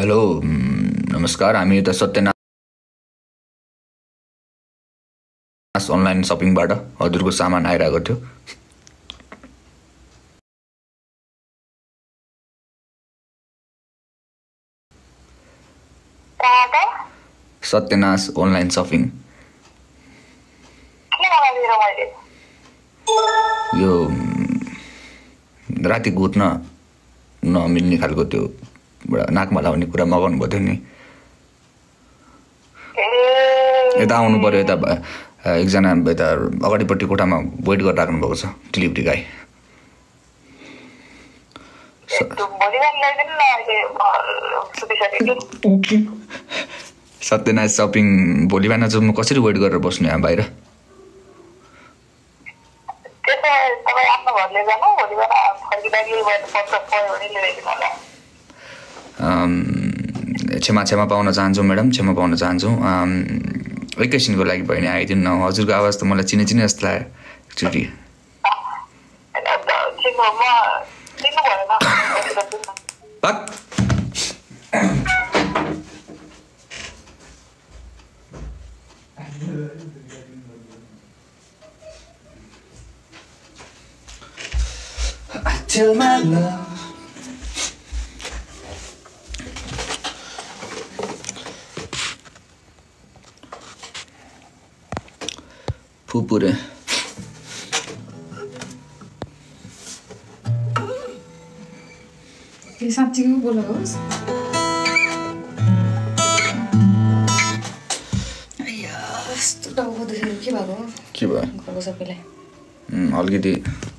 Hello नमस्कार हामी त सत्यनाश अनलाइन सपिङबाट हजुरको सामान आइरहेको थियो। सत्यनाश अनलाइन सपिङ यो राति घुट्न नमिल्ने खालको त्यो नाकमा लाउने कुरा मगाउनु भएको थियो नि। यता आउनु पर्यो, यता एकजना यता अगाडिपट्टि कोठामा वेट गरेर राख्नु भएको छ डेलिभरी गाई। सत्यनाश सपिङ भोलि बिहान चाहिँ म कसरी वेट गरेर बस्नु यहाँ बाहिर? क्षमा पाउन चाहन्छु म्याडम, क्षमा पाउन चाहन्छु। एकैछिनको लागि भयो नि आइदिनु न। हजुरको आवाज त मलाई चिने जस्तो लाग्यो एकचोटि। Tell my love फुपुरे ये साँच्चीको बोलाओस्। अय्या यस्तो टाउको दुखेको के भएको? के भयो? घरको सबैलाई अलिकति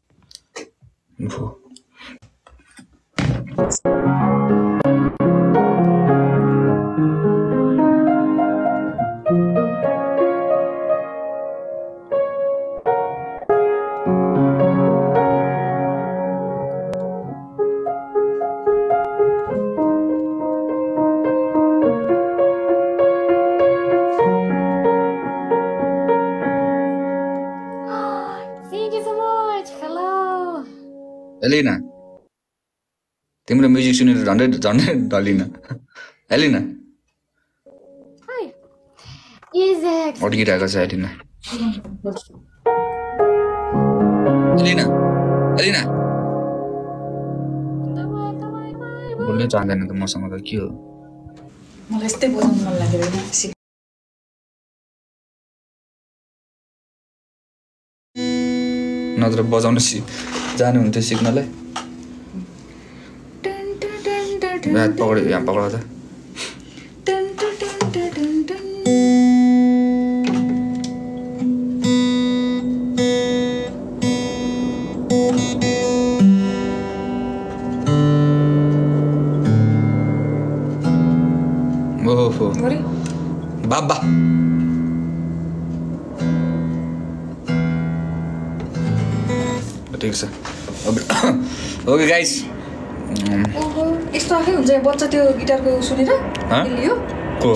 एलिना तिम्रो म्युजिक सुनेर झन्डै ढलिन। एलिना अड्किरहेको छ। एलिना एलिना एलिना बोल्नै चाहँदैन त मसँग त के हो? मलाई यस्तै बजाउनु मन लाग्दैन। नत्र बजाउन जानुहुन्थ्यो सिक्नलाई। यहाँ पक्ड त ओहो बाबा ठिक छ। ओके गाइस यस्तो आफै हुन्छ बच्चा त्यो गिटारको सुनेर लियो हो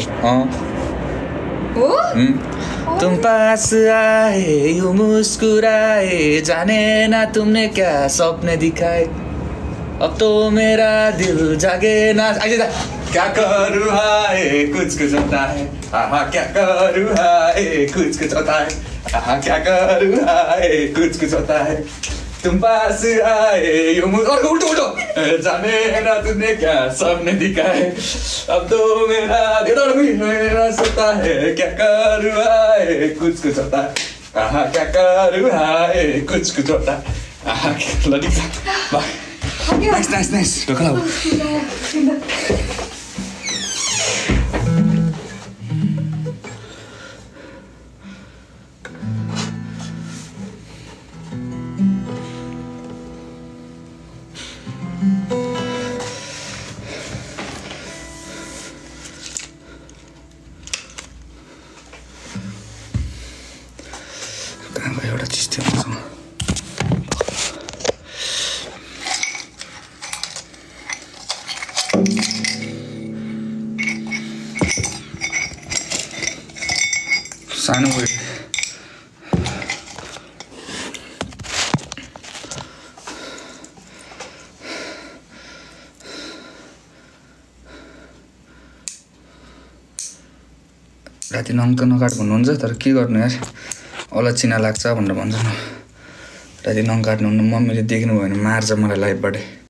तुम पास आए यूं मुस्कुराए जाने ना तुमने क्या सपने दिखाए अब तो मेरा दिल जागे ना। क्या करूँ हाय कुछ होता है आहा क्या करूँ हाय कुछ होता है आहा क्या करूँ हाय कुछ होता है तुम पास आए उल्टो जाने ना तुमने क्या सबने दिखाए अब तो मेरा सोता है क्या करूँ हाय कुछ होता है आहा क्या करूँ हाय कुछ होता है आहा नाइस ढोका एउटा चिज थियो मसँग। सानो राति नङ त नकाट भन्नुहुन्छ तर के गर्नु यार अलक्षिना लाग्छ भनेर भन्छ न राति नङ काट्नु मम्मीले देख्नु भयो भने मार्छ मलाई लाइभबाटै